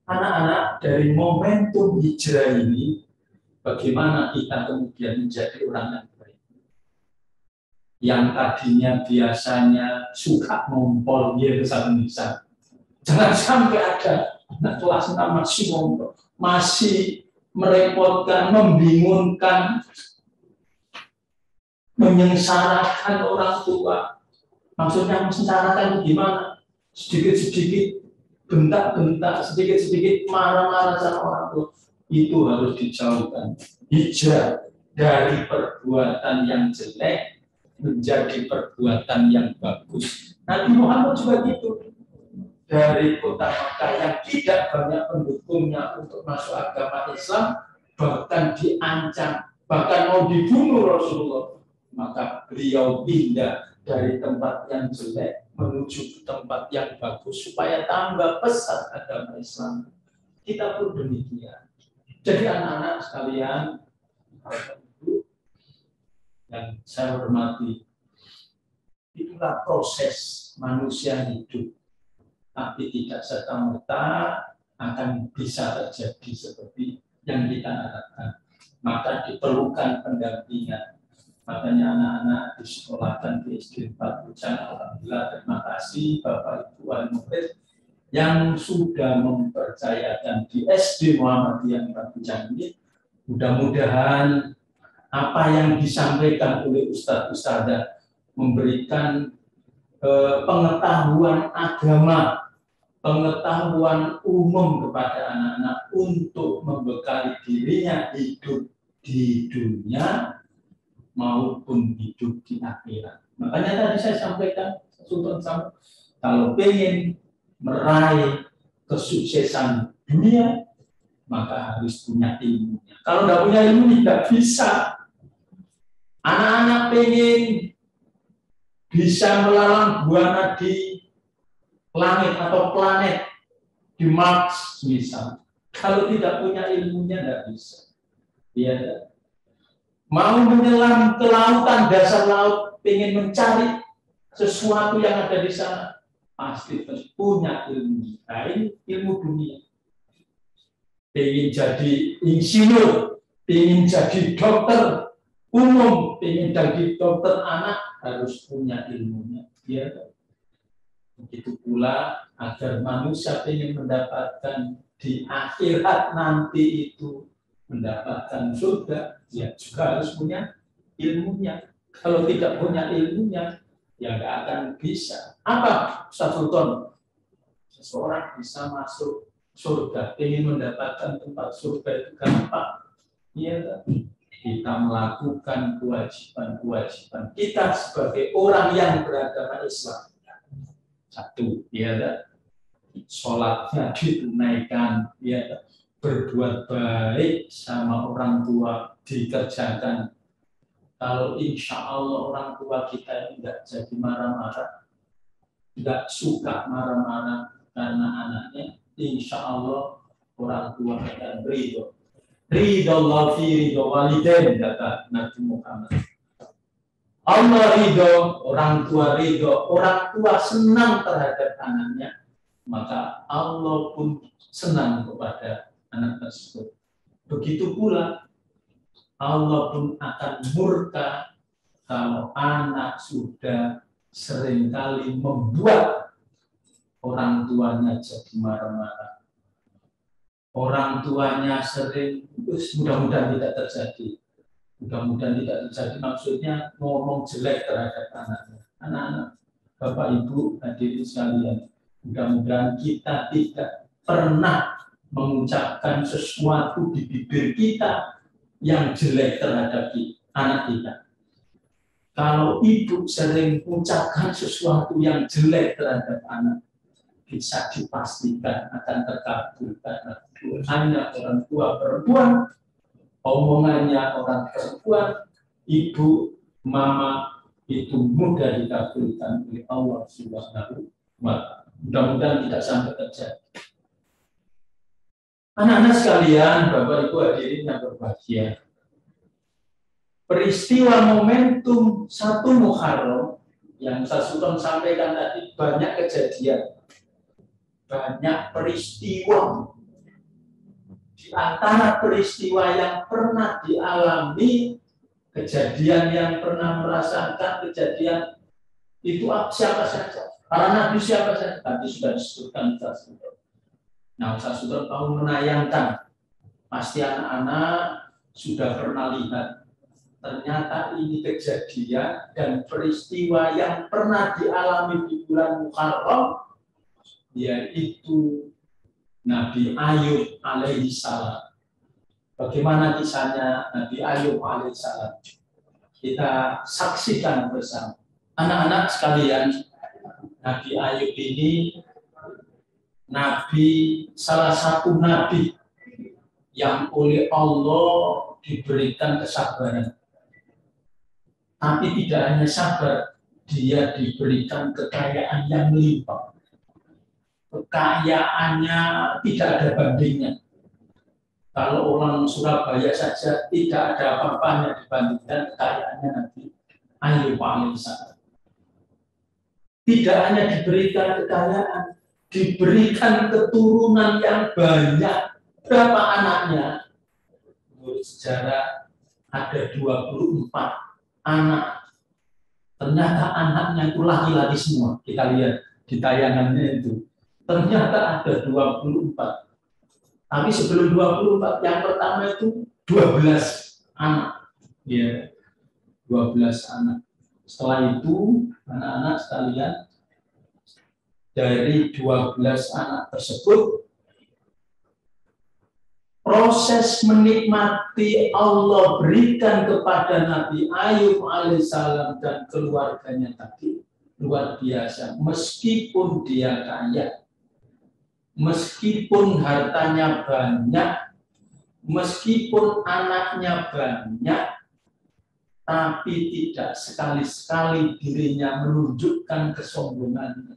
Anak-anak, dari momentum hijrah ini, bagaimana kita kemudian menjadi orang yang baik? Yang tadinya biasanya suka ngompol, dia bisa. Jangan sampai ada anak kelas 6 masih ngompol, masih merepotkan, membingungkan, menyengsarakan orang tua. Maksudnya menyengsarakan gimana? Sedikit-sedikit bentak-bentak, sedikit-sedikit marah-marah sama orang tua. Itu harus dijauhkan. Hijrah dari perbuatan yang jelek menjadi perbuatan yang bagus. Nabi Muhammad juga gitu. Dari kota Makkah yang tidak banyak pendukungnya untuk masuk agama Islam, bahkan diancam, bahkan mau dibunuh Rasulullah. Maka beliau pindah dari tempat yang jelek menuju ke tempat yang bagus supaya tambah pesat agama Islam. Kita pun demikian. Jadi anak-anak sekalian yang saya hormati, itulah proses manusia hidup. Tapi tidak serta-merta akan bisa terjadi seperti yang kita harapkan. Maka diperlukan pendampingan. Makanya anak-anak disekolahkan di SD 4 Pucang. Alhamdulillah, terima kasih Bapak Ibu wali murid yang sudah mempercayakan di SD Muhammadiyah 4 Pucang ini. Mudah-mudahan apa yang disampaikan oleh Ustadz-Ustadzah memberikan pengetahuan agama, pengetahuan umum kepada anak-anak untuk membekali dirinya hidup di dunia maupun hidup di akhirat. Makanya tadi saya sampaikan, kalau ingin meraih kesuksesan dunia, maka harus punya ilmunya. Kalau tidak punya ilmu, tidak bisa. Anak-anak ingin bisa melalang buana di langit atau planet, di Mars misal. Kalau tidak punya ilmunya, tidak bisa. Ya, mau menyelam ke lautan, dasar laut, ingin mencari sesuatu yang ada di sana, pasti punya ilmu. Nah, ini ilmu dunia. Ingin jadi insinyur, ingin jadi dokter umum, ingin jadi dokter anak, harus punya ilmunya. Ya, begitu pula agar manusia ingin mendapatkan di akhirat nanti itu mendapatkan surga, ya juga harus punya ilmunya. Kalau tidak punya ilmunya, ya nggak akan bisa. Apa Ustaz Sultan? Seseorang bisa masuk surga, ingin mendapatkan tempat surga itu gampang. Iya, kita melakukan kewajiban-kewajiban kita sebagai orang yang beragama Islam. Satu, ya, sholatnya ditunaikan, ya, berbuat baik sama orang tua dikerjakan. Kalau insya Allah orang tua kita tidak jadi marah-marah, tidak suka marah-marah karena anaknya, insya Allah orang tua akan ridho. Ridho Allah fi ridho walidain, kata Nabi Muhammad. Allah ridho, orang tua ridho, orang tua senang terhadap anaknya, maka Allah pun senang kepada anak tersebut. Begitu pula Allah pun akan murka kalau anak sudah seringkali membuat orang tuanya jadi marah-marah. Orang tuanya sering, mudah-mudahan tidak terjadi. Mudah-mudahan tidak terjadi, maksudnya ngomong jelek terhadap anaknya. Anak-anak, Bapak Ibu hadirin sekalian, mudah-mudahan kita tidak pernah mengucapkan sesuatu di bibir kita yang jelek terhadap anak kita. Kalau ibu sering mengucapkan sesuatu yang jelek terhadap anak, bisa dipastikan akan terkabulkan. Hanya orang tua perempuan, omongannya orang perempuan, ibu, mama, itu mudah dikabulkan oleh Allah Subhanahu wa Ta'ala. Mudah-mudahan tidak sampai terjadi. Anak-anak sekalian, Bapak Ibu hadirin yang berbahagia, peristiwa momentum 1 Muharram yang saya sudah sampaikan tadi, banyak kejadian, banyak peristiwa di antara peristiwa yang pernah dialami, kejadian yang pernah merasakan, kejadian itu siapa saja. Para nabi siapa saja. Tadi sudah disebutkan Ustaz Sudon. Nah, Ustaz Sudon mau menayangkan. Pasti anak-anak sudah pernah lihat. Ternyata ini kejadian dan peristiwa yang pernah dialami di bulan Muharram, yaitu Nabi Ayub alaihi salam. Bagaimana kisahnya Nabi Ayub alaihi salam? Kita saksikan bersama. Anak-anak sekalian, Nabi Ayub ini salah satu nabi yang oleh Allah diberikan kesabaran. Tapi tidak hanya sabar, dia diberikan kekayaan yang melimpah. Kekayaannya tidak ada bandingnya. Kalau orang Surabaya saja tidak ada apa-apanya dibandingkan kekayaannya Nabi Ayub alaihissalam. Tidak hanya diberikan kekayaan, diberikan keturunan yang banyak. Berapa anaknya? Menurut sejarah ada 24 anak. Ternyata anaknya itu laki-laki semua. Kita lihat di tayangannya itu. Ternyata ada 24. Tapi sebelum 24, yang pertama itu 12 anak. Ya, 12 anak. Setelah itu, anak-anak sekalian, dari 12 anak tersebut, proses menikmati Allah berikan kepada Nabi Ayub alaihissalam dan keluarganya tadi luar biasa. Meskipun dia kaya, meskipun hartanya banyak, meskipun anaknya banyak, tapi tidak sekali-sekali dirinya menunjukkan kesombongannya.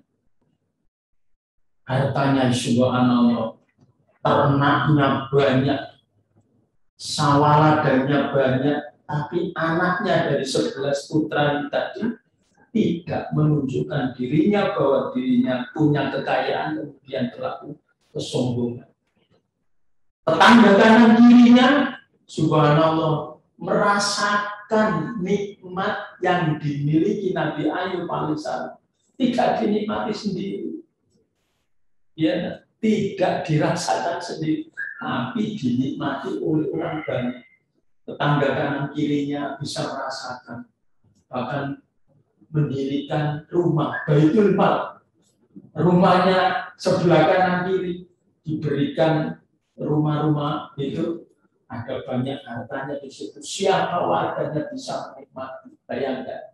Hartanya subhanallah, ternaknya banyak, sawah-ladangnya banyak, tapi anaknya dari 11 putra tadi tidak menunjukkan dirinya bahwa dirinya punya kekayaan, kemudian berlaku kesombongan. Tetangga kanan kirinya, subhanallah, merasakan nikmat yang dimiliki Nabi Ayub alaihissalam, tidak dinikmati sendiri. Ya, tidak dirasakan sendiri, tapi dinikmati oleh orang banyak. Tetangga kanan kirinya bisa merasakan, bahkan mendirikan rumah Baitul Mal, rumahnya sebelah kanan kiri diberikan rumah-rumah itu, ada banyak hartanya di situ. Siapa warganya bisa menikmati? Bayangkan.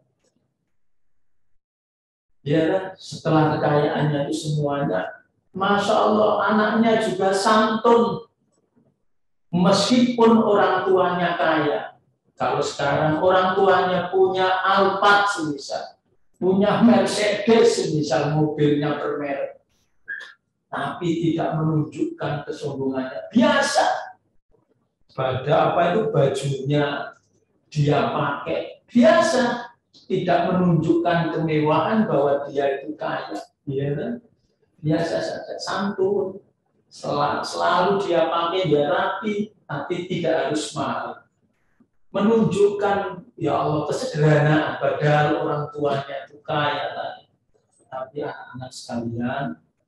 Ya, setelah kekayaannya itu semuanya, Masya Allah, anaknya juga santun. Meskipun orang tuanya kaya. Kalau sekarang orang tuanya punya Alphard semisal, punya Mercedes semisal, mobilnya bermerek, tapi tidak menunjukkan kesombongannya. Biasa. Pada apa itu bajunya dia pakai. Biasa. Tidak menunjukkan kemewahan bahwa dia itu kaya. Ya kan? Biasa saja, santun, selalu dia pakai dia rapi, tapi tidak harus mahal. Menunjukkan ya Allah kesederhanaan, padahal orang tuanya itu kaya tadi. Tapi anak-anak sekalian,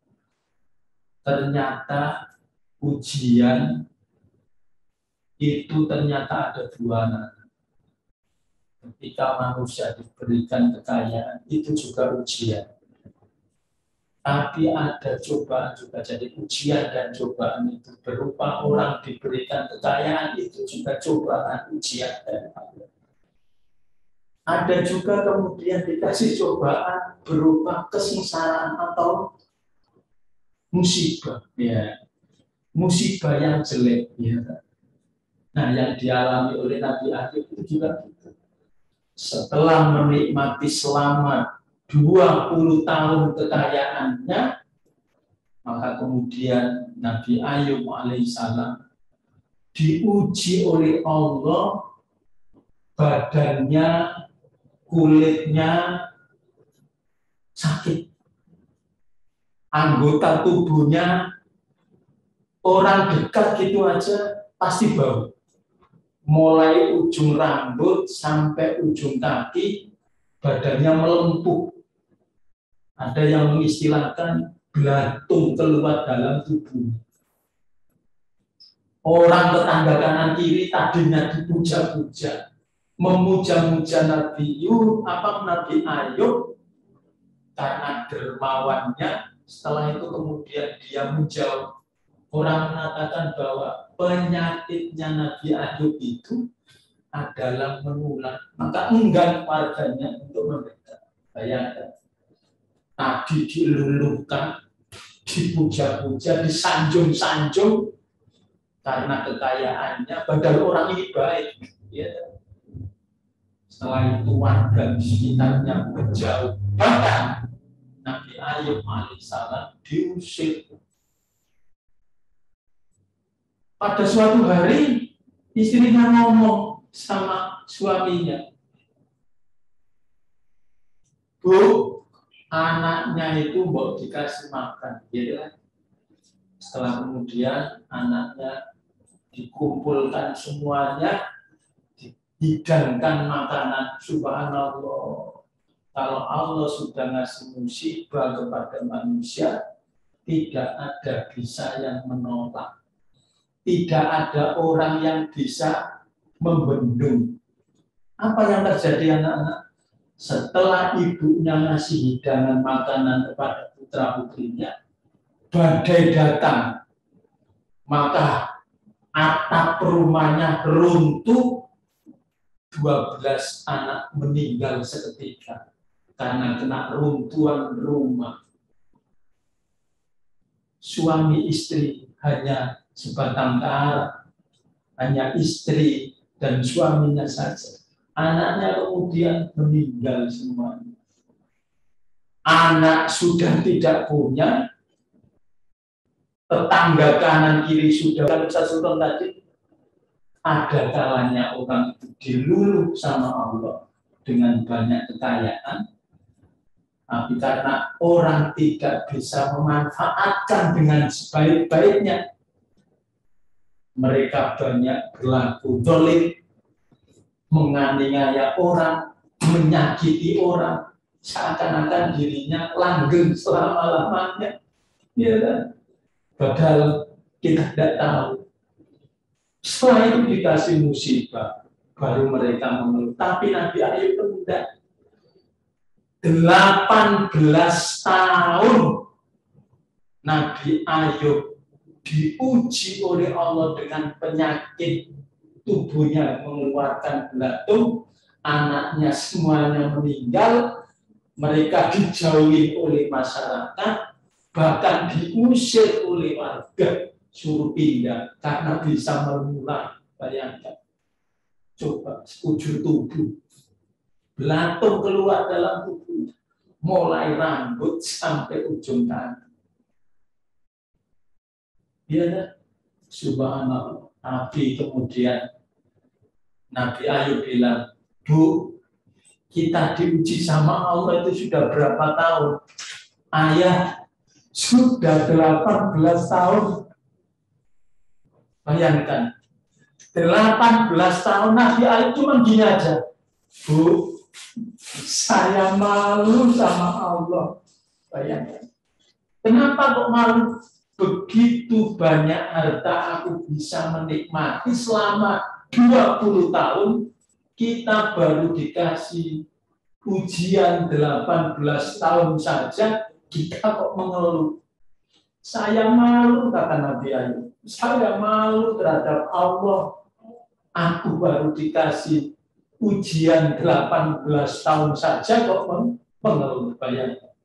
ternyata ujian itu ternyata ada dua nanti. Ketika manusia diberikan kekayaan, itu juga ujian. Tapi ada cobaan juga, jadi ujian dan cobaan itu berupa orang diberikan kekayaan, itu juga cobaan, ujian dan Allah. Ada juga kemudian dikasih cobaan berupa kesengsaraan atau musibah, ya, musibah yang jelek, ya. Nah, yang dialami oleh Nabi Ayub itu juga gitu. Setelah menikmati selama 20 tahun kekayaannya, maka kemudian Nabi Ayub alaihissalam diuji oleh Allah, badannya, kulitnya sakit, anggota tubuhnya Orang dekat gitu aja pasti bau. Mulai ujung rambut sampai ujung kaki, badannya melempuh. Ada yang mengistilahkan belatung keluar dalam tubuh. Orang tetangga kanan kiri tadinya dipuja-puja, memuja-muja Nabi Ayub karena dermawannya. Setelah itu kemudian dia menjauh. Orang mengatakan bahwa penyakitnya Nabi Ayub itu adalah menular, maka enggan warganya untuk mendekat. Bayangkan, tadi diluluhkan, dipuja-puja, disanjung-sanjung karena kekayaannya, padahal orang ini baik. Ya. Setelah itu warga di sekitarnya menjauh. Bahkan Nabi Ayub alaihissalam diusir. Pada suatu hari istrinya ngomong sama suaminya, Bu, anaknya itu mau dikasih makan, gitu kan? Setelah kemudian anaknya dikumpulkan semuanya, dihidangkan makanan. Subhanallah, kalau Allah sudah ngasih musibah kepada manusia, tidak ada bisa yang menolak. Tidak ada orang yang bisa membendung. Apa yang terjadi anak-anak? Setelah ibunya ngasih hidangan makanan kepada putra-putrinya, badai datang. Maka atap rumahnya runtuh, 12 anak meninggal seketika karena kena runtuhan rumah. Suami istri hanya sebatang kara, hanya istri dan suaminya saja. Anaknya kemudian meninggal semuanya. Anak sudah tidak punya, tetangga kanan kiri sudah. Kalau saya suruh tadi, ada kalanya orang itu diluluh sama Allah dengan banyak kekayaan, tapi karena orang tidak bisa memanfaatkan dengan sebaik-baiknya, mereka banyak berlaku zalim, menganiaya orang, menyakiti orang, seakan-akan dirinya langgeng selama-lamanya. Ya kan? Padahal kita tidak tahu. Setelah itu dikasih musibah, baru mereka mengeluh. Tapi Nabi Ayub itu tidak. 18 tahun Nabi Ayub diuji oleh Allah dengan penyakit, tubuhnya mengeluarkan belatung, anaknya semuanya meninggal, mereka dijauhi oleh masyarakat, bahkan diusir oleh warga, suruh pindah karena bisa menular. Bayangkan, coba sekujur tubuh, belatung keluar dalam tubuh, mulai rambut sampai ujung kaki. Ya, subhanallah. Tapi kemudian Nabi Ayub bilang, Bu, kita diuji sama Allah itu sudah berapa tahun? Ayah, sudah 18 tahun. Bayangkan, 18 tahun Nabi Ayub cuma gini aja. Bu, saya malu sama Allah. Bayangkan. Kenapa kok malu? Begitu banyak harta aku bisa menikmati selama 20 tahun, kita baru dikasih ujian 18 tahun saja, kita kok mengeluh. Saya malu, kata Nabi Ayub. Saya malu terhadap Allah. Aku baru dikasih ujian 18 tahun saja kok mengeluh. Bayangkan.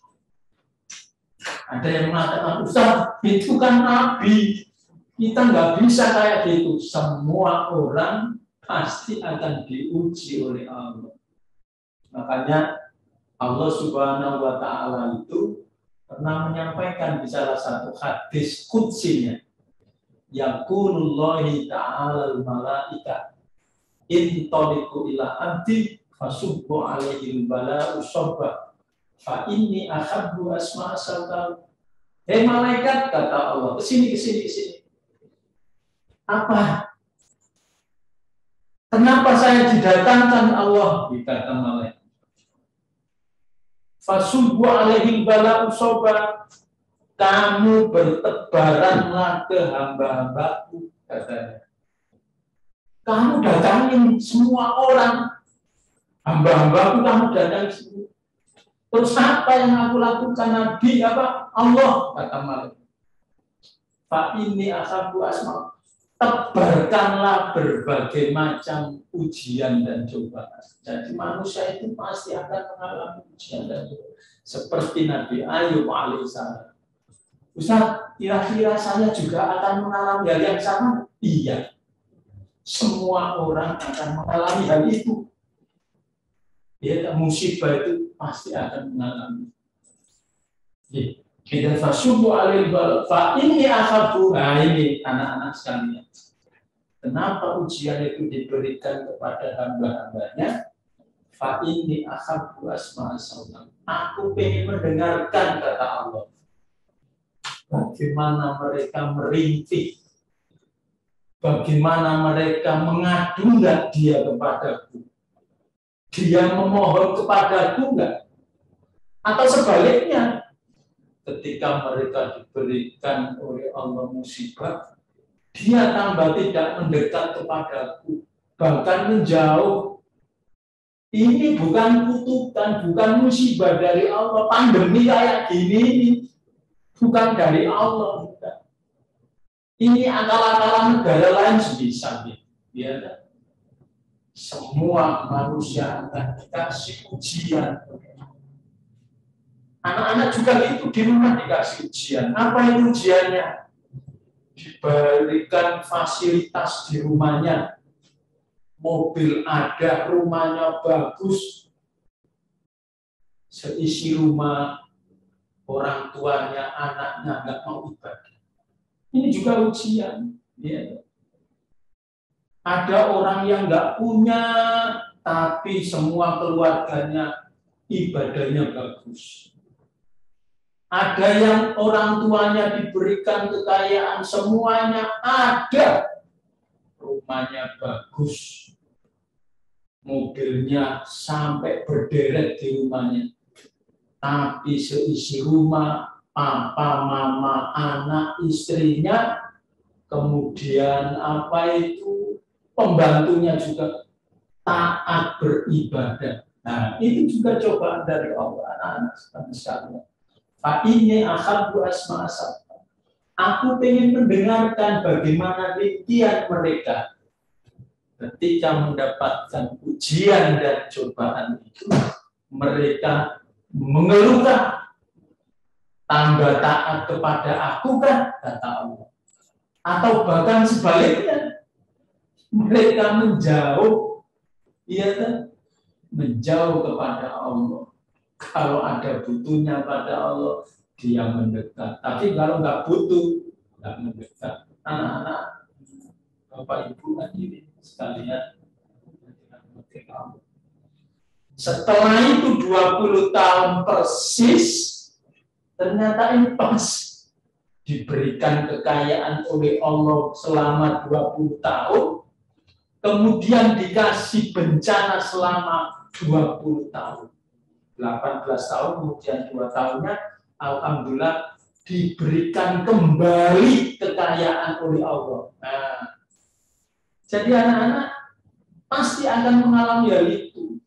Ada yang mengatakan, Ustaz, itu kan Nabi. Kita nggak bisa kayak gitu. Semua orang pasti akan diuji oleh Allah. Makanya Allah Subhanahu wa Ta'ala itu pernah menyampaikan di salah satu hadis qudsinya, Yaqulullahi ta'ala al-malaika intoliku ila abdi fasubbu alaihi al-bala'u sabba fa inni ahabbu asma' asal. Hei malaikat, kata Allah, kesini, kesini, kesini. Apa? Kenapa saya didatangkan Allah? Dikata malaikat. Fasubbu alaihim bala'u soba. Kamu bertebaranlah ke hamba-hambaku, katanya. Kamu datangin semua orang. Hamba-hambaku kamu datangin semua. Terus apa yang aku lakukan, Nabi? Apa? Allah, kata malaikat. Fa ini asabu asma. Tebarkanlah berbagai macam ujian dan cobaan. Jadi manusia itu pasti akan mengalami ujian dan cobaan. Seperti Nabi Ayub alaihissalam. Ustaz, kira-kira saya juga akan mengalami hal yang sama? Iya. Semua orang akan mengalami hal itu. Ya, musibah itu pasti akan mengalami. Kita fasubu alil balad fa ini asabu. Nah ini anak-anak sekalian. Kenapa ujian itu diberikan kepada hamba-hambanya? Fa ini asabu asma saulam. Aku ingin mendengarkan kata Allah. Bagaimana mereka merintih, bagaimana mereka mengadu enggak dia kepadaku, dia memohon kepadaku enggak, atau sebaliknya. Ketika mereka diberikan oleh Allah musibah, dia tambah tidak mendekat kepadaku, bahkan menjauh. Ini bukan kutukan, bukan musibah dari Allah. Pandemi kayak gini bukan dari Allah. Ini akal-akalan negara lain sebisa. Ya, semua manusia akan dikasih ujian. Anak-anak juga gitu, di rumah dikasih ujian. Apa itu ujiannya? Diberikan fasilitas di rumahnya. Mobil ada, rumahnya bagus. Seisi rumah, orang tuanya, anaknya nggak mau ibadah. Ini juga ujian. Ya. Ada orang yang nggak punya, tapi semua keluarganya ibadahnya bagus. Ada yang orang tuanya diberikan kekayaan, semuanya ada. Rumahnya bagus. Mobilnya sampai berderet di rumahnya. Tapi seisi rumah, papa, mama, anak, istrinya, kemudian apa itu, pembantunya juga taat beribadah. Nah, itu juga cobaan dari Allah, anak-anak sekalian. Ini akhadu asma asab. Aku ingin mendengarkan bagaimana rintihan mereka ketika mendapatkan ujian dan cobaan itu. Mereka mengeluhkan, tambah taat kepada aku kan, kata Allah. Atau bahkan sebaliknya, mereka menjauh, iya kan, menjauh kepada Allah. Kalau ada butuhnya pada Allah, dia mendekat. Tapi kalau nggak butuh, nggak mendekat. Anak-anak, Bapak Ibu hadirin sekalian, setelah itu 20 tahun persis, ternyata ini pas diberikan kekayaan oleh Allah selama 20 tahun, kemudian dikasih bencana selama 20 tahun. 18 tahun, kemudian 2 tahunnya, alhamdulillah diberikan kembali kekayaan oleh Allah. Nah, jadi anak-anak pasti akan mengalami hal itu.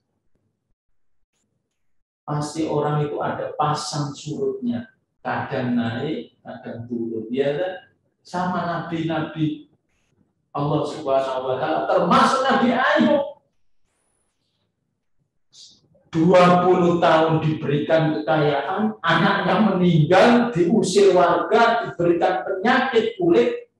Pasti orang itu ada pasang surutnya, kadang naik, kadang turun. Ya, sama nabi-nabi Allah Subhanahu wa Ta'ala, termasuk Nabi Ayub. 20 tahun diberikan kekayaan, anaknya meninggal, diusir warga, diberikan penyakit kulit,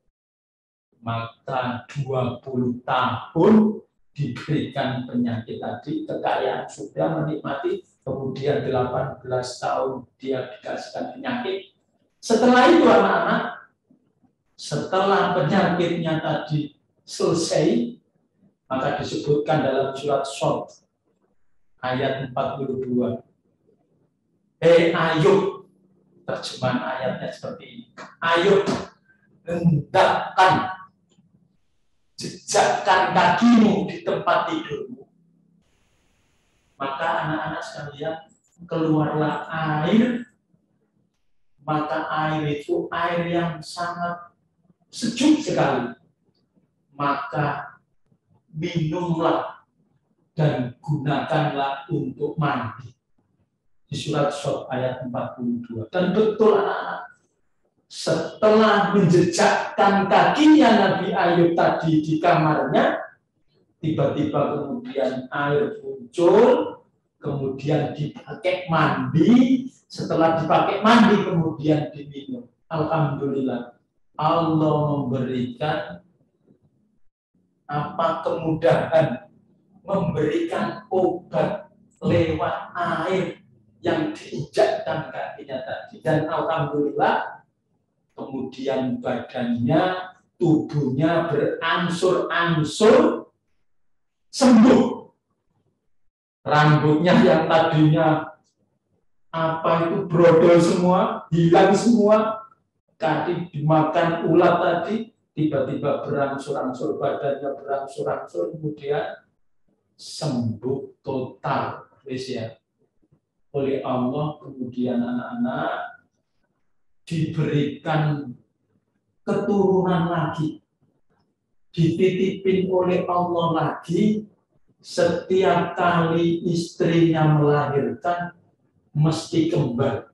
maka 20 tahun diberikan penyakit tadi, kekayaan sudah menikmati, kemudian 18 tahun dia dikasihkan penyakit. Setelah itu anak-anak, setelah penyakitnya tadi selesai, maka disebutkan dalam surat Shad ayat 42. Ayub, Terjemahan ayatnya seperti ini. Ayo hendakkan, jejakkan kakimu di tempat tidurmu. Maka anak-anak sekalian, keluarlah air. Maka air itu air yang sangat sejuk sekali. Maka minumlah dan gunakanlah untuk mandi. Di surat Shot ayat 42. Dan betul anak-anak, setelah menjejakkan kakinya Nabi Ayub tadi di kamarnya, tiba-tiba kemudian air muncul, kemudian dipakai mandi, setelah dipakai mandi kemudian diminum. Alhamdulillah, Allah memberikan kemudahan, memberikan obat lewat air yang diinjakkan kakinya tadi. Dan alhamdulillah kemudian badannya, tubuhnya berangsur-angsur sembuh. Rambutnya yang tadinya brodol semua, hilang semua. Tadi dimakan ulat tadi, tiba-tiba berangsur-angsur, badannya berangsur-angsur, kemudian sembuh total. Ya. Oleh Allah, kemudian anak-anak diberikan keturunan lagi, dititipin oleh Allah lagi. Setiap kali istrinya melahirkan mesti kembar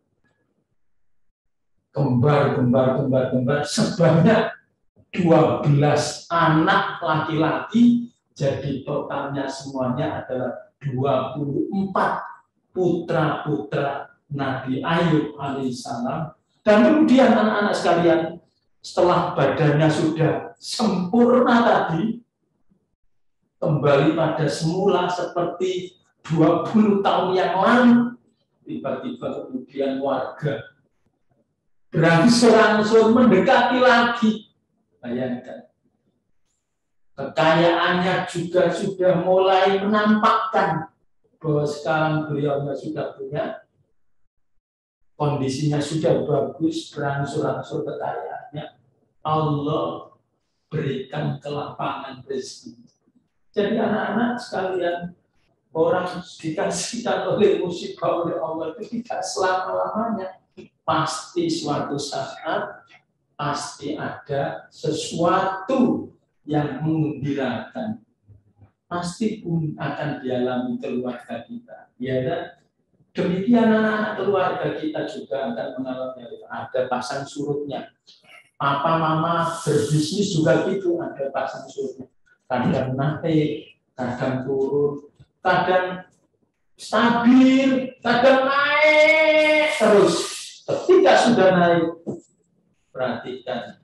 sebanyak 12 anak laki-laki, jadi totalnya semuanya adalah 24 putra-putra Nabi Ayub alaihissalam. Dan kemudian anak-anak sekalian, setelah badannya sudah sempurna tadi, kembali pada semula seperti 20 tahun yang lalu, tiba-tiba kemudian warga berangsur-angsur mendekati lagi. Bayangkan. Kekayaannya juga sudah mulai menampakkan bahwa sekarang beliau sudah punya, kondisinya sudah bagus, berangsur-angsur kekayaannya. Allah berikan kelapangan rezeki. Jadi anak-anak sekalian, orang dikasihkan oleh musibah oleh Allah itu tidak selama-lamanya. Pasti suatu saat, pasti ada sesuatu yang mengembirakan. Pasti pun akan dialami keluarga kita. Ya kan? Demikian anak-anak keluarga kita juga akan mengalami ada pasang surutnya. Papa mama berbisnis juga gitu, ada pasang surutnya. Kadang naik, kadang turun, kadang stabil, kadang naik terus. Ketika sudah naik, perhatikan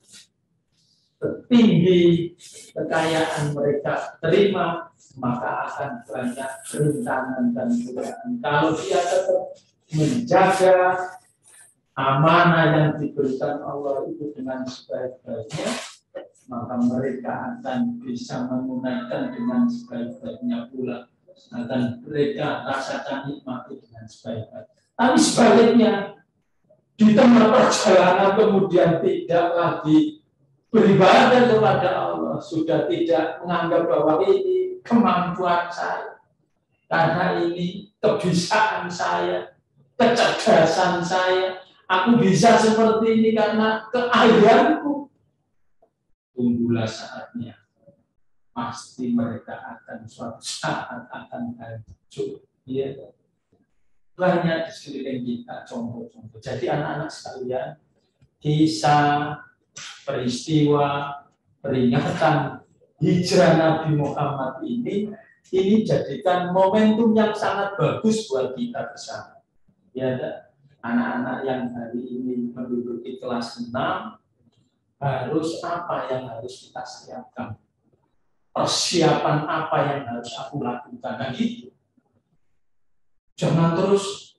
setinggi kekayaan mereka terima, maka akan banyak rintangan dan godaan. Kalau dia tetap menjaga amanah yang diberikan Allah itu dengan sebaik-baiknya, maka mereka akan bisa menunaikan dengan sebaik-baiknya pula. Akan mereka rasakan nikmat dengan sebaik-baiknya. Tapi sebaliknya, di tengah perjalanan kemudian tidak lagi beribadah kepada Allah, sudah tidak menganggap bahwa ini kemampuan saya, karena ini kebisaan saya, kecerdasan saya, aku bisa seperti ini karena keahlianku. Tunggulah saatnya, pasti mereka akan suatu saat akan hancur. Ya. Banyak di sekeliling kita contoh-contoh. Jadi anak-anak sekalian, kisah, peristiwa, peringatan hijrah Nabi Muhammad ini jadikan momentum yang sangat bagus buat kita bersama. Ya, anak-anak yang hari ini menduduki kelas 6, harus apa yang harus kita siapkan? Persiapan apa yang harus aku lakukan? Nah gitu. Jangan terus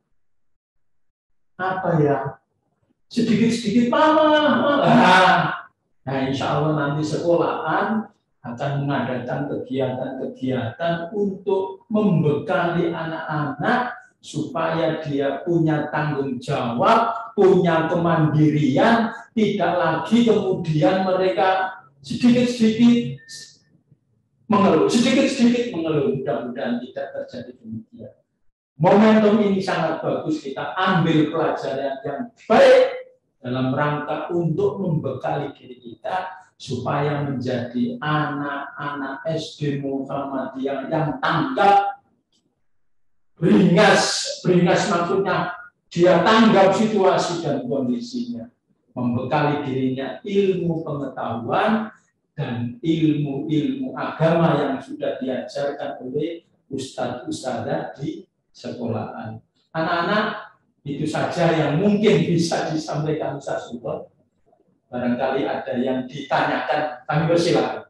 sedikit-sedikit mama. Nah, insya Allah nanti sekolahan akan mengadakan kegiatan-kegiatan untuk membekali anak-anak supaya dia punya tanggung jawab, punya kemandirian, tidak lagi kemudian mereka sedikit-sedikit mengeluh, sedikit-sedikit mengeluh. Mudah-mudahan tidak terjadi demikian. Momentum ini sangat bagus, kita ambil pelajaran yang baik dalam rangka untuk membekali diri kita supaya menjadi anak-anak SD Muhammadiyah yang tanggap, beringas maksudnya dia tanggap situasi dan kondisinya, membekali dirinya ilmu pengetahuan dan ilmu-ilmu agama yang sudah diajarkan oleh ustadz-ustadzah di sekolahan. Anak-anak, itu saja yang mungkin bisa disampaikan Ustaz Sultan. Barangkali ada yang ditanyakan, kami persilakan.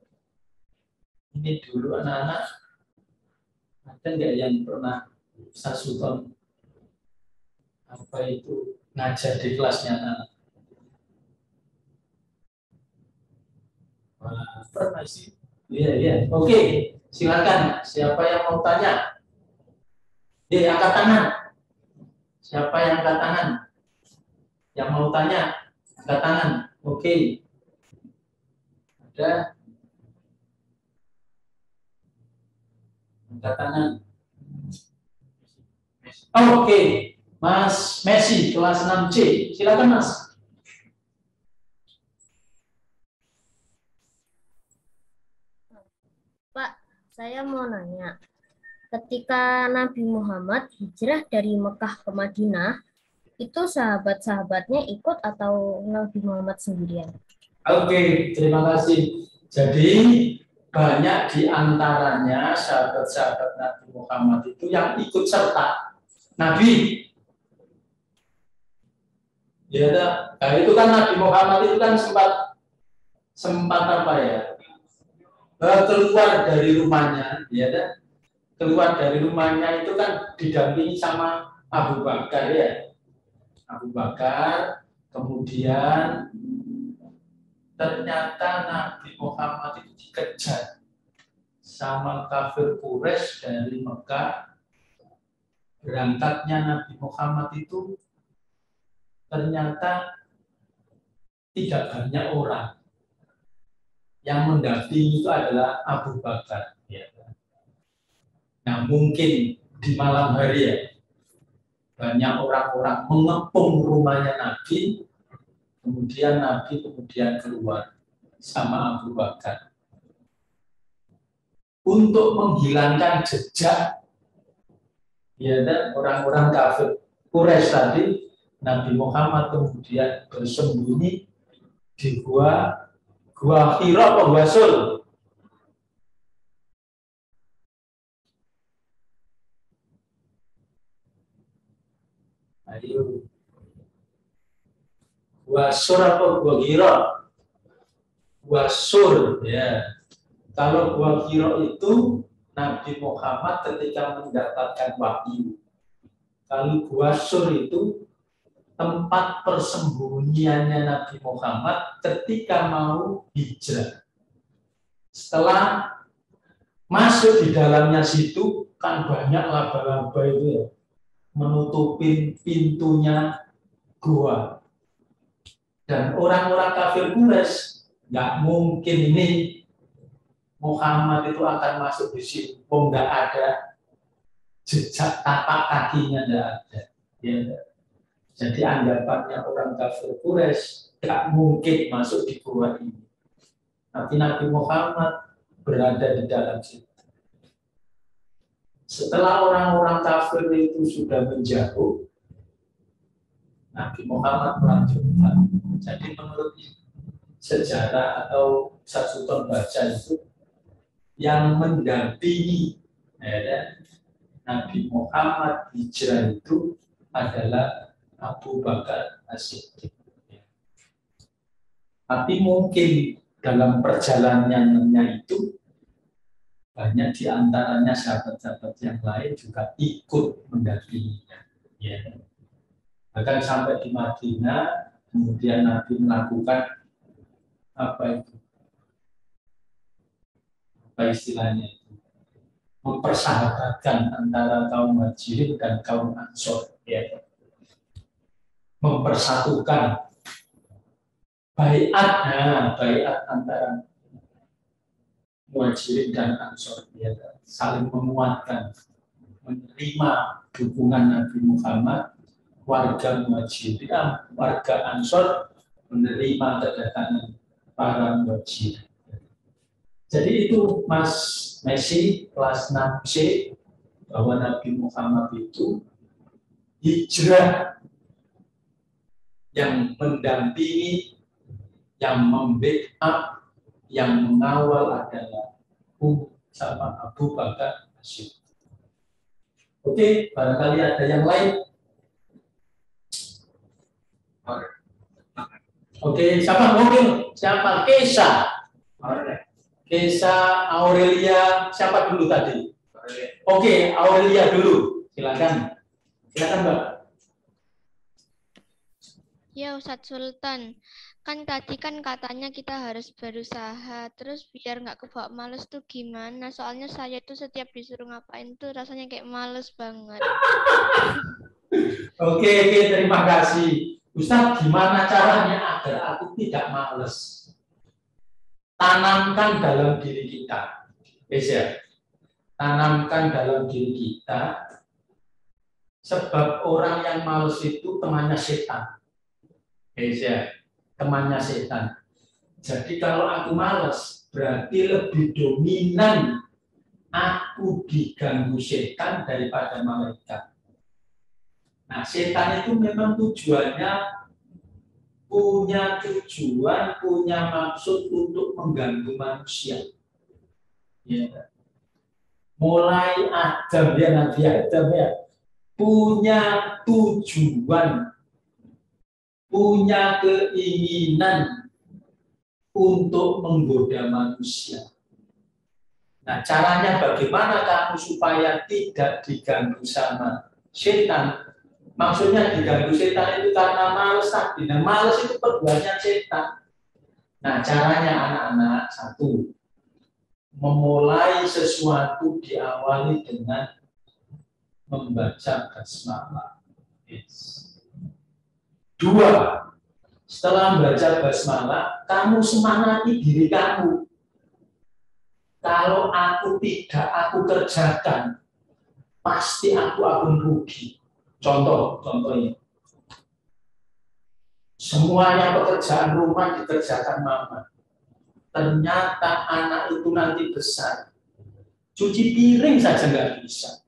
Ini dulu anak-anak, ada nggak yang pernah Ustaz Sultan apa itu ngajar di kelasnya anak? Pernah sih? Iya. Oke, silakan. Siapa yang mau tanya? Angkat tangan. Siapa yang angkat tangan? Yang mau tanya, angkat tangan. Oke. Ada? Angkat tangan. Oke. Mas Messi, kelas 6C. Silakan, Mas. Pak, saya mau nanya. Ketika Nabi Muhammad hijrah dari Mekah ke Madinah, itu sahabat-sahabatnya ikut atau Nabi Muhammad sendirian? Oke, terima kasih. Jadi banyak di antaranya sahabat-sahabat Nabi Muhammad itu yang ikut serta Nabi. Ya, nah, itu kan Nabi Muhammad itu kan sempat apa ya? Keluar dari rumahnya, ya kan? Keluar dari rumahnya itu kan didampingi sama Abu Bakar ya. Abu Bakar, kemudian ternyata Nabi Muhammad itu dikejar sama kafir Quraisy dari Mekah. Berangkatnya Nabi Muhammad itu ternyata tidak banyak orang. Yang mendampingi itu adalah Abu Bakar. Ya. Nah, mungkin di malam hari ya, banyak orang-orang mengepung rumahnya Nabi, kemudian Nabi keluar sama Abu Bakar. Untuk menghilangkan jejak ya, dan orang-orang kafir Quraisy tadi, Nabi Muhammad kemudian bersembunyi di gua Hira atau Gua Sur. Ayo. Gua Sur atau Gua Hira? Gua Sur ya. Kalau Gua Hira itu Nabi Muhammad ketika mendapatkan wahyu. Kalau Gua Sur itu tempat persembunyiannya Nabi Muhammad ketika mau hijrah. Setelah masuk di dalamnya situ, kan banyak laba-laba itu ya, menutupin pintunya gua. Dan orang-orang kafir Quraisy nggak mungkin ini Muhammad itu akan masuk di situ, nggak ada jejak tapak kakinya, nggak ada. Ya. Jadi anggapannya orang kafir Quraisy nggak mungkin masuk di gua ini. Tapi Nabi Muhammad berada di dalam situ. Setelah orang-orang kafir itu sudah menjauh, Nabi Muhammad melanjutkan. Jadi menurut sejarah atau Sultan baca itu yang mendampingi Nabi Muhammad hijrah itu adalah Abu Bakar As-Siddiq. Tapi mungkin dalam perjalanannya itu banyak di antaranya sahabat-sahabat yang lain juga ikut mendampinginya. Ya. Bahkan sampai di Madinah, kemudian Nabi melakukan apa itu? Apa istilahnya itu? mempersahabatkan antara kaum Muhajirin dan kaum Ansor, ya. Mempersatukan baiat antara Muhajirin dan Ansor, ya, saling menguatkan, menerima dukungan Nabi Muhammad, warga Muhajirin, warga Ansor menerima kedatangan para Muhajirin. Jadi itu Mas Messi kelas 6C bahwa Nabi Muhammad itu hijrah yang mendampingi, yang membackup, yang mengawal adalah sama Abu Bakar As-Siddiq. Oke, barangkali ada yang lain. Oke, siapa mobil? Siapa? Kesa. Kesa, Aurelia, siapa dulu tadi? Oke, Aurelia dulu. Silakan. Silakan, Mbak. Ya, Ustadz Sultan. Kan tadi kan katanya kita harus berusaha. Terus biar nggak kebawa males tuh gimana? Soalnya saya tuh setiap disuruh ngapain tuh rasanya kayak males banget. Oke, terima kasih. Ustadz, gimana caranya agar aku tidak males? Tanamkan dalam diri kita. Ya. Tanamkan dalam diri kita. Sebab orang yang males itu temannya setan. Ya. Temannya setan. Jadi kalau aku males, berarti lebih dominan aku diganggu setan daripada malaikat. Nah, setan itu memang tujuannya punya tujuan, punya maksud untuk mengganggu manusia. Ya. Mulai Adam, ya, Nabi Adam, ya, punya tujuan, punya keinginan untuk menggoda manusia. Nah, caranya bagaimana kamu supaya tidak diganggu sama setan? Maksudnya diganggu setan itu karena males tadi. Nah, males itu perbuatan setan. Nah, caranya anak-anak, satu, memulai sesuatu diawali dengan membaca basmalah. Dua, setelah membaca basmalah, kamu semangati diri kamu. Kalau aku tidak aku kerjakan, pasti aku akan rugi. Contohnya. Semuanya pekerjaan rumah dikerjakan mama. Ternyata anak itu nanti besar. Cuci piring saja nggak bisa.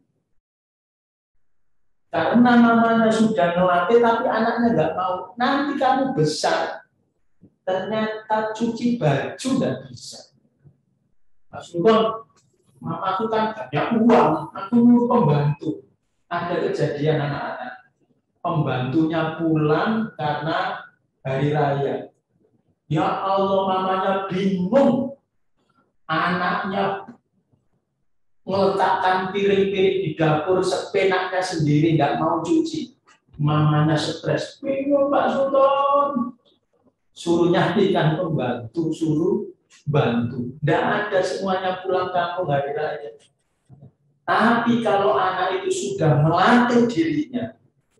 Karena mamanya sudah ngelatih, tapi anaknya nggak mau. Nanti kamu besar. Ternyata cuci baju nggak bisa. Mas Nurul, mama aku kan banyak uang, aku nyuruh pembantu. Ada kejadian anak-anak, pembantunya pulang karena hari raya. Ya Allah, mamanya bingung. Anaknya meletakkan piring-piring di dapur sepenaknya sendiri, nggak mau cuci. Mamanya stres, bingung Pak Sultan. Suruh nyatikan pembantu, suruh bantu. Nggak ada, semuanya pulang kampung hari raya. Tapi kalau anak itu sudah melatih dirinya,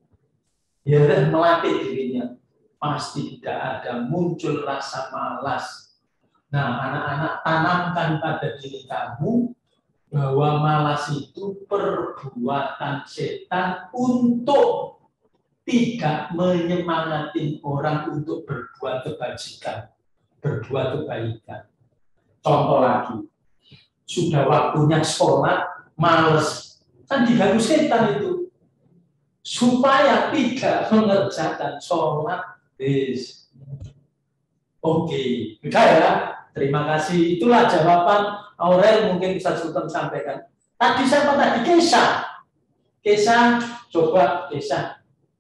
pasti tidak ada muncul rasa malas. Nah, anak-anak, tanamkan pada diri kamu bahwa malas itu perbuatan setan untuk tidak menyemangati orang untuk berbuat kebajikan, berbuat kebaikan. Contoh lagi, sudah waktunya sholat, males, kan diganggu setan itu. Supaya tidak mengerjakan sholat. Oke, sudah ya. Terima kasih. Itulah jawaban Aurel, mungkin bisa Sultan sampaikan. Tadi siapa tadi? Kesa. Kesa, coba Kesa.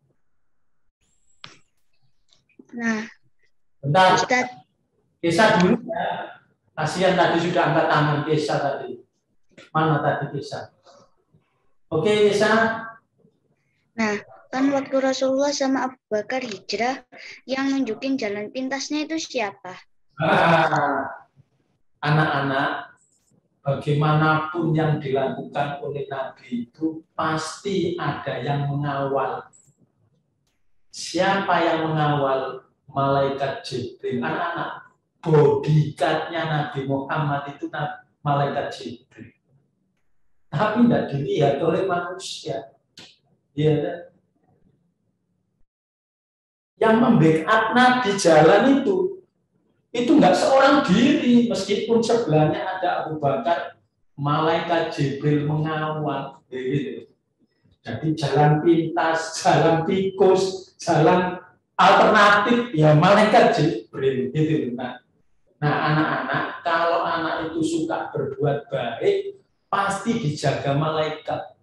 Nah, bentar. Ustaz. Kesa dulu ya. Kasihan tadi sudah angkat tangan Kesa tadi. Mana tadi Kesa? Oke, Kesa. Nah, kan waktu Rasulullah sama Abu Bakar hijrah, yang nunjukin jalan pintasnya itu siapa? Anak-anak, bagaimanapun yang dilakukan oleh Nabi itu pasti ada yang mengawal. Siapa yang mengawal? Malaikat Jibril. Anak-anak, bodyguard-nya Nabi Muhammad itu malaikat Jibril. Tapi tidak dilihat oleh manusia. Ya, yang membackup Nabi jalan itu nggak seorang diri, meskipun sebelahnya ada Abu Bakar, malaikat Jibril mengawal. Gitu. Jadi jalan pintas, jalan tikus, jalan alternatif, ya malaikat Jibril. Gitu. Nah, anak-anak, kalau anak itu suka berbuat baik, pasti dijaga malaikat.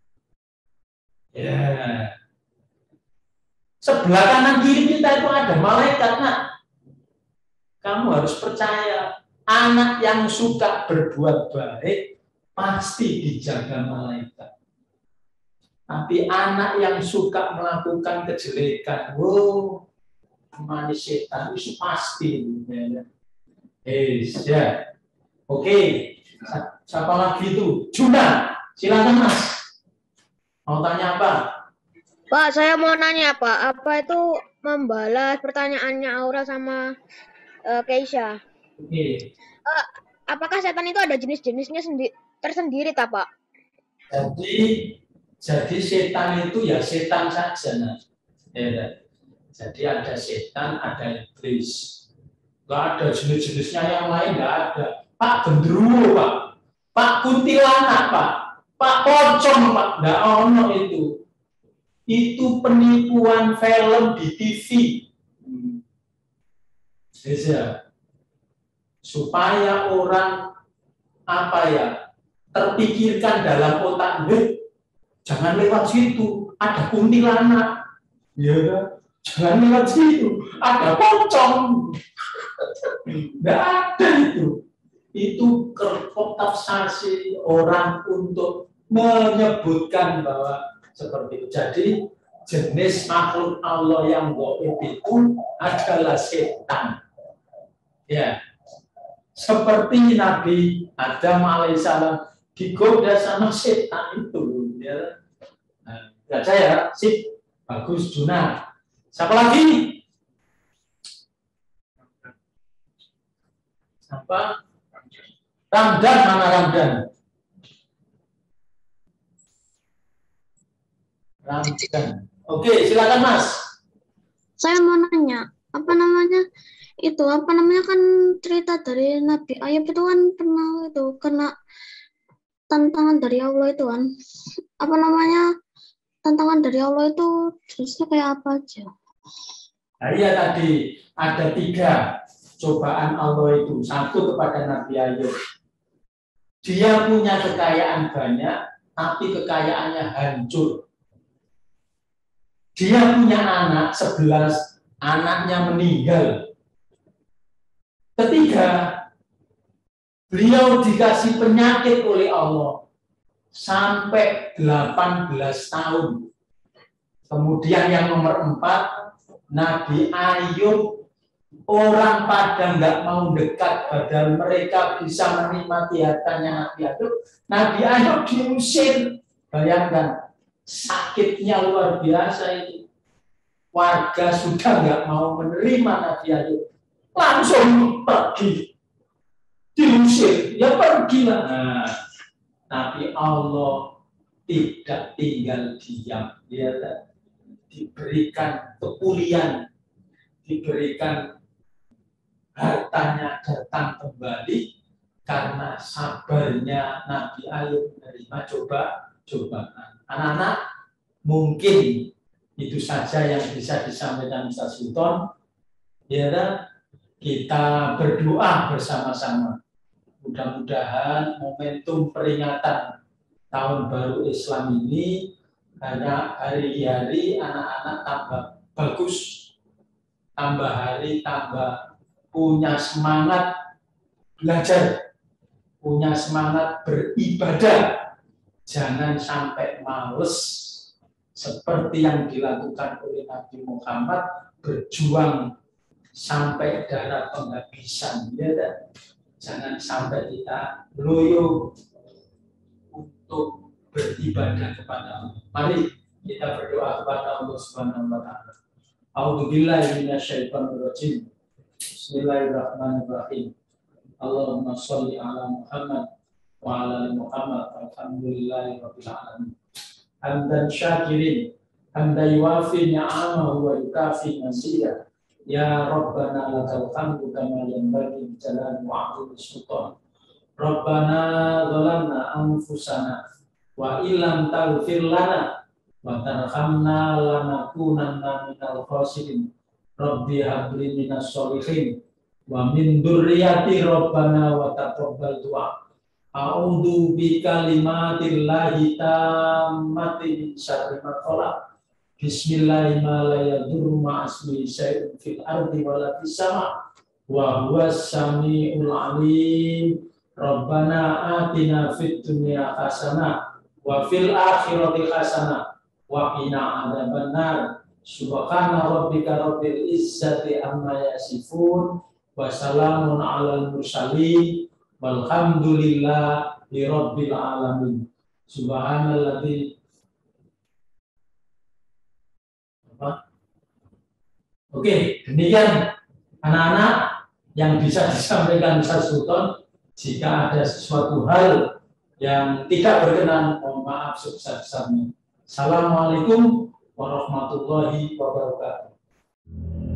Ya. Sebelah kanan kiri kita itu ada malaikat, nak. Kamu harus percaya, anak yang suka berbuat baik pasti dijaga malaikat. Tapi anak yang suka melakukan kejelekan, manis setan itu pasti. Ya. Oke, siapa lagi itu? Juna, silakan Mas. Mau tanya apa? Pak, saya mau nanya Pak, apa itu membalas pertanyaannya Aura sama Keisha? Oke. Apakah setan itu ada jenis-jenisnya tersendiri, tak Pak? Jadi setan itu ya setan saja, nah. Ya. Jadi ada setan, ada iblis. Nggak ada jenis-jenisnya yang lain, nggak ada. Pak genderuwo, Pak. Pak kuntilanak, Pak. Pak pocong, Pak. Nggak ono itu. Itu penipuan film di TV. Bisa. Supaya orang terpikirkan dalam otak, jangan lewat situ, ada kuntilanak. Ya, jangan lewat situ, ada pocong. Nggak ada itu. Itu kerpotapsasi orang untuk menyebutkan bahwa seperti itu. Jadi jenis makhluk Allah yang gaib itu adalah setan. Ya, seperti Nabi Adam alaihissalam digoda sama setan itu. Ya, baca ya, sip, bagus Juna. Siapa lagi? Siapa? Ramdan, mana Ramdan? Ramdan. Oke, silakan Mas. Saya mau nanya, kan cerita dari Nabi Ayub itu kan pernah itu kena tantangan dari Allah itu kan. Tantangan dari Allah itu jenisnya kayak apa aja? Nah, iya tadi ada 3 cobaan Allah itu. 1 kepada Nabi Ayub. Dia punya kekayaan banyak, tapi kekayaannya hancur. Dia punya anak 11, anaknya meninggal. Ketiga, beliau dikasih penyakit oleh Allah sampai 18 tahun. Kemudian yang nomor 4, Nabi Ayub, orang pada nggak mau dekat, padahal mereka bisa menikmati hartanya Nabi Ayub. Nabi Ayub diusir. Bayangkan, sakitnya luar biasa itu. Warga sudah nggak mau menerima Nabi Ayub, langsung pergi, diusir, ya pergilah. Nah, tapi Allah tidak tinggal diam, dia diberikan kepulian, diberikan hartanya datang kembali karena sabarnya Nabi Ayub menerima cobaan. Anak-anak, mungkin itu saja yang bisa disampaikan Ustaz Sultan. Ya, kita berdoa bersama-sama. Mudah-mudahan momentum peringatan Tahun Baru Islam ini hanya hari-hari anak-anak tambah bagus, tambah hari tambah punya semangat belajar, punya semangat beribadah. Jangan sampai males seperti yang dilakukan oleh Nabi Muhammad, berjuang sampai darah penghabisan. Ya, Jangan sampai kita loyo untuk beribadah kepada Allah. Mari kita berdoa kepada Allah Subhanahu wa taala. A'udzubillahi minasyaitonir rajim. Bismillahirrahmanirrahim. Allahumma sholli ala Muhammad wa ala ali Muhammad. Alhamdulillahi rabbil alamin. Hamdan syakirin, hamdan yuwafi ni'amahu wa yukafi mazidah. Ya Rabbana lakal hamdu kama yanbaghi li jalali wa'zimi sultan. Rabbana zalamna anfusana wa illam taghfir lana wa tarhamna lanakunanna minal khasirin. Rabbi habli minas sholihin wa min dzurriyyati Rabbana wa taqabbal du'a. A'udzu bi kalimatillahi tammati min syarri ma khalaq. Bismillahirrahmanirrahim. Ma'asmi syai'un fil ardi wa la fis sama' wa huwas samiul alim. Rabbana atina fid dunya hasanah wa fil akhirati hasanah wa qina adzabannar. Subhana rabbika rabbil izzati amma yasifun wa salamun alal mursalin walhamdulillahi rabbil alamin. Subhanalladzi. Oke, demikian anak-anak yang bisa disampaikan Ustaz Sultan. Jika ada sesuatu hal yang tidak berkenan, mohon maaf sebesar-besarnya. Assalamualaikum warahmatullahi wabarakatuh.